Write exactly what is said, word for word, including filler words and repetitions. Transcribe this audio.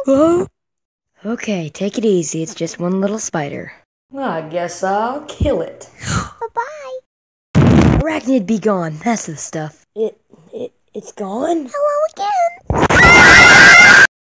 Huh? Okay, take it easy. It's just one little spider. Well, I guess I'll kill it. Bye-bye. Arachnid-B-Gone. That's the stuff. It, it, it's gone? Hello again.